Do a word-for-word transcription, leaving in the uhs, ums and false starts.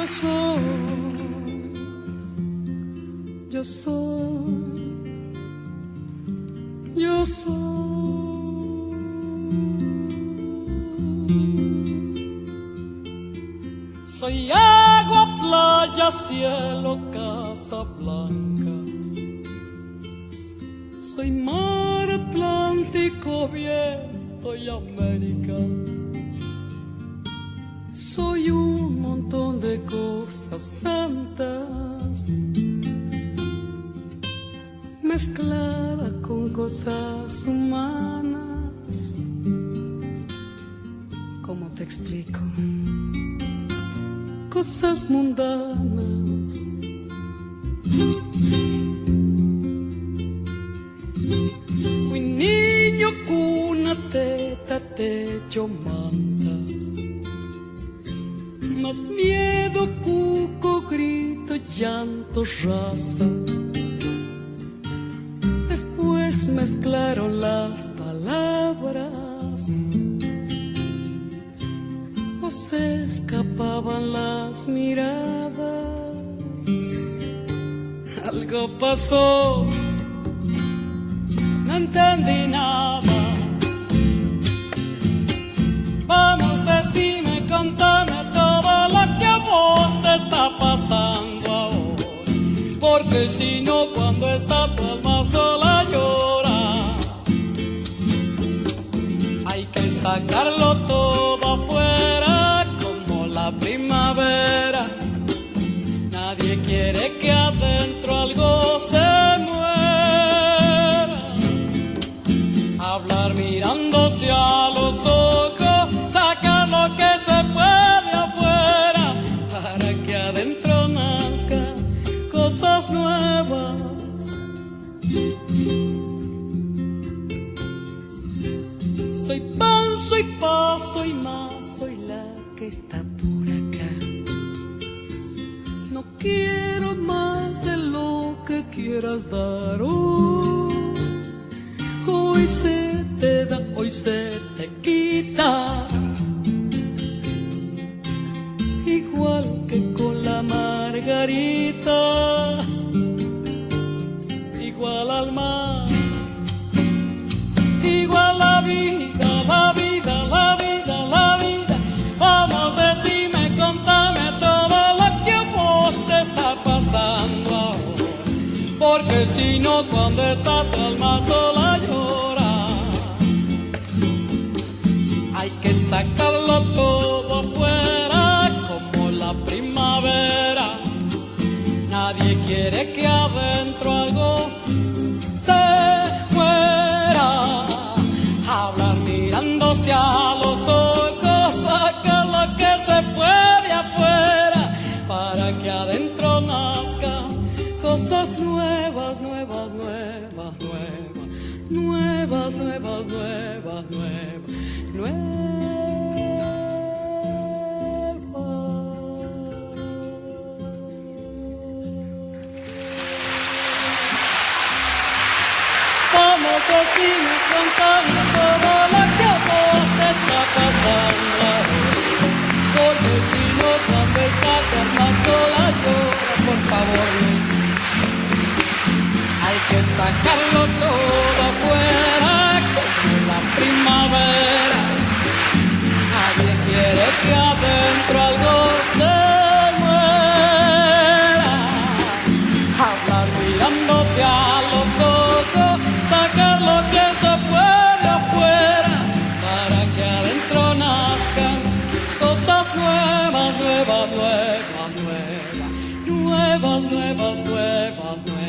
Yo soy, yo soy, yo soy. Soy agua, playa, cielo, casa blanca. Soy mar, Atlántico, viento y América. Soy un montón de cosas santas mezclada con cosas humanas. ¿Cómo te explico? Cosas mundanas. Fui niño, cuna, teta, techo, manta. Más miedo, cuco, grito, llanto, raza. Después mezclaron las palabras o se escapaban las miradas. Algo pasó, no entendí nada. Vamos, decime, contame todo lo que a vos te está pasando ahora, porque si no, cuando está tu alma sola llora. Hay que sacarlo todo afuera como la primavera. Nadie quiere que adentro algo se muera. Hablar mirándose a los ojos, sacar lo que se puede afuera, para que adentro nazcan cosas nuevas. Soy pan, soy paz, soy más, soy la que está por acá. No quiero más de lo que quieras dar hoy. Hoy se te da, hoy se te quita. Igual que con la margarita, igual al mar, igual la vida, la vida, la vida, la vida. Vamos, decime, contame todo lo que a vos te está pasando ahora, porque si no, cuando está tu alma sola llora. Hay que sacarlo todo afuera como la primavera. Nadie quiere que adentro algo se muera. Hablar mirándose a los ojos, sacar lo que se puede afuera, para que adentro nazcan cosas nuevas, nuevas, nuevas, nuevas, nuevas, nuevas, nuevas, nuevas, nuevas. Vamos, decime, contame todo lo que a vos te está pasando, porque si no, cuando está tu alma sola llora, por favor. Hay que sacarlo todo afuera como la primavera. Nadie quiere que adentro algo se muera. Hablar mirándose a los ojos, sacar lo que se puede afuera, para que adentro nazcan cosas nuevas, nuevas, nuevas, nuevas, nuevas, nuevas, nuevas, nuevas.